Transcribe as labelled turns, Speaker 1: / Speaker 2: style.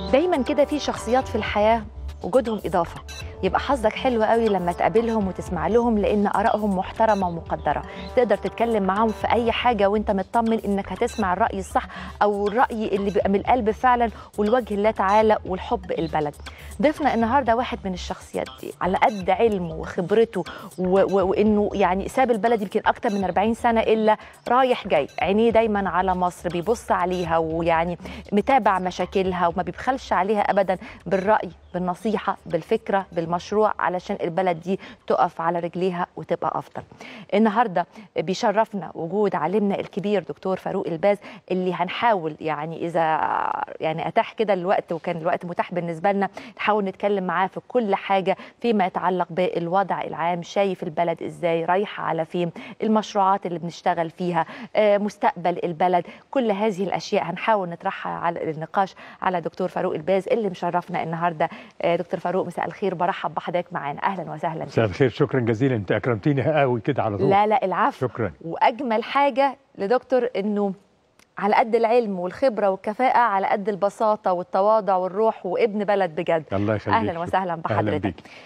Speaker 1: دايما كده في شخصيات في الحياة وجودهم إضافة. يبقى حظك حلو قوي لما تقابلهم وتسمع لهم، لأن آرائهم محترمة ومقدرة. تقدر تتكلم معاهم في أي حاجة وانت مطمن إنك هتسمع الرأي الصح أو الرأي اللي بيبقى من القلب فعلا والوجه الله تعالى والحب البلد. ضيفنا النهاردة واحد من الشخصيات دي على قد علمه وخبرته وإنه يعني ساب البلد يمكن أكتر من 40 سنة إلا رايح جاي، عينيه دايما على مصر، بيبص عليها ويعني متابع مشاكلها وما بيبخلش عليها أبدا بالرأي، بالنصيحة، بالفكرة، بالمشروع، علشان البلد دي تقف على رجليها وتبقى أفضل. النهاردة بيشرفنا وجود عالمنا الكبير دكتور فاروق الباز، اللي هنحاول يعني إذا يعني أتاح كده الوقت وكان الوقت متاح بالنسبة لنا نحاول نتكلم معاه في كل حاجة فيما يتعلق بالوضع العام. شايف البلد إزاي، رايحة على فين، المشروعات اللي بنشتغل فيها، مستقبل البلد، كل هذه الأشياء هنحاول نطرحها على النقاش على دكتور فاروق الباز اللي مشرفنا النهاردة. دكتور فاروق مساء الخير، برحب بحضرتك معانا، اهلا وسهلا.
Speaker 2: مساء الخير، شكرا جزيلا، انت اكرمتيني قوي كده على طول.
Speaker 1: لا العفو،
Speaker 2: شكرا.
Speaker 1: واجمل حاجه لدكتور انه على قد العلم والخبره والكفاءه، على قد البساطه والتواضع والروح، وابن بلد بجد.
Speaker 2: الله يخليك.
Speaker 1: اهلا وسهلا بحضرتك.